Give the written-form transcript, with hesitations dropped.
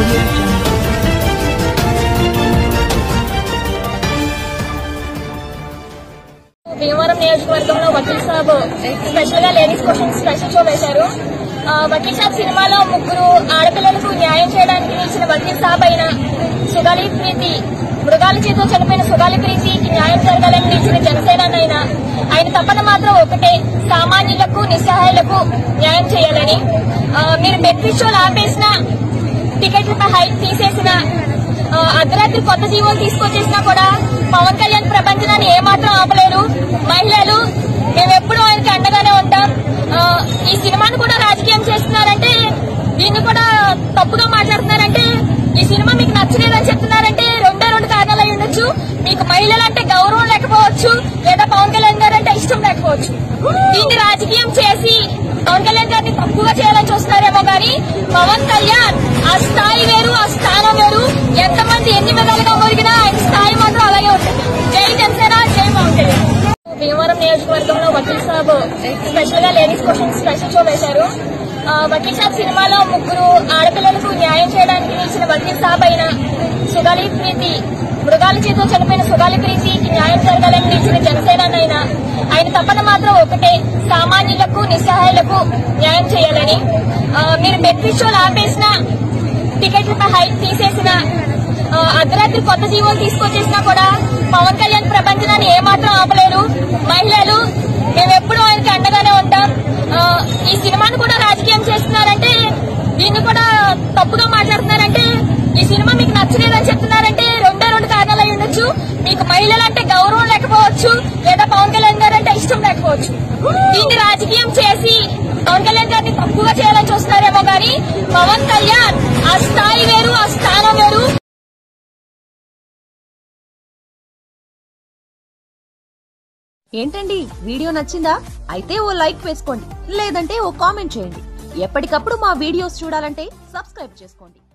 భీమవరం నియోజకవర్గంలో వకీల్ సాబ్ స్పెషల్ గా ladies question special show వేశారు. వకీల్ సాబ్ సినిమాలో ముగ్గురు ఆడపిల్లలకు న్యాయం చేయడానికి నిలిచిన వకీల్ సాబ్ అయిన సుగాలి ప్రీతి, మృగాల చేతితో చనిపోయిన సుగాలి ప్రీతికి న్యాయం జరగాలని నిలిచిన జనసేన ఆయన తపన మాత్రం ఒకటే, సామాన్యులకు నిస్సహాయులకు న్యాయం చేయాలని. మీరు బెనిఫిట్ షోలు ఆపేసిన, టికెట్లపై హైక్ తీసేసిన, అర్ధరాత్రి కొత్త జీవోలు తీసుకొచ్చేసినా కూడా పవన్ కళ్యాణ్ ప్రపంచాన్ని ఏమాత్రం ఆపలేరు. మహిళలు మేమెప్పుడు ఆయనకి అండగానే ఉంటాం. ఈ సినిమాను కూడా రాజకీయం చేస్తున్నారంటే, దీన్ని కూడా తప్పుగా మాట్లాడుతున్నారంటే, ఈ సినిమా మీకు నచ్చలేదని చెప్తున్నారంటే రెండు కారణాలు అయి ఉండొచ్చు. మీకు మహిళలంటే గౌరవం లేకపోవచ్చు, లేదా పవన్ కళ్యాణ్ గారు అంటే ఇష్టం లేకపోవచ్చు. దీన్ని రాజకీయం చేసి పవన్ కళ్యాణ్ గారిని తప్పుగా చేయాలని చూస్తున్నారేమో గానీ, పవన్ కళ్యాణ్ ఆ స్థాయి వేరు, ఆ స్థానం వేరు. ఎంతమంది ఎన్ని విధాలుగా ఒరిగినా ఆయన స్థాయి మాత్రం అలాగే ఉంటుంది. జై జనసేన, జై పవన్ కళ్యాణ్. భీమవరం నియోజకవర్గంలో వకీల్ సాబ్ స్పెషల్ గా లేడీస్ క్వశ్చన్ స్పెషల్ షో వేశారు. వకీల్ సాబ్ సినిమాలో ముగ్గురు ఆడపిల్లలకు న్యాయం చేయడానికి నిలిచిన వకీల్ సాబ్ అయిన సుగాలి ప్రీతి, మృగాల చేతితో చనిపోయిన సుగాలి ప్రీతికి న్యాయం జరగాలని నిలిచిన జనసేన ఆయన తపన మాత్రం ఒకటే, సామాన్యులకు నిస్సహాయులకు న్యాయం చేయాలని. మీరు బెనిఫిట్ షోలు ఆపేసిన, టికెట్లపై హైక్ తీసేసిన, అర్ధరాత్రి కొత్త జీవోలు తీసుకొచ్చేసినా కూడా పవన్ కళ్యాణ్ ప్రపంచాన్ని ఏమాత్రం ఆపలేరు. మహిళలు మేమెప్పుడు ఆయనకి అండగానే ఉంటాం. ఈ సినిమాను కూడా రాజకీయం చేస్తున్నారంటే, దీన్ని కూడా తప్పుగా మాట్లాడుతున్నారంటే, ఈ సినిమా మీకు నచ్చలేదని చెప్తున్నారంటే రెండు కారణాలు అయి ఉండొచ్చు. మీకు మహిళలంటే గౌరవం లేకపోవచ్చు, లేదా పవన్ కళ్యాణ్ గారు అంటే ఇష్టం లేకపోవచ్చు. దీన్ని రాజకీయం చేసి పవన్ కళ్యాణ్ గారిని తప్పుగా చేయాలని చూస్తున్నారేమో గానీ, పవన్ కళ్యాణ్ ఆ స్థాయి వేరు, ఆ స్థానం వేరు. ఏంటండి, వీడియో నచ్చిందా? అయితే ఓ లైక్ వేసుకోండి, లేదంటే ఓ కామెంట్ చేయండి. ఎప్పటికప్పుడు మా వీడియోస్ చూడాలంటే సబ్స్క్రైబ్ చేసుకోండి.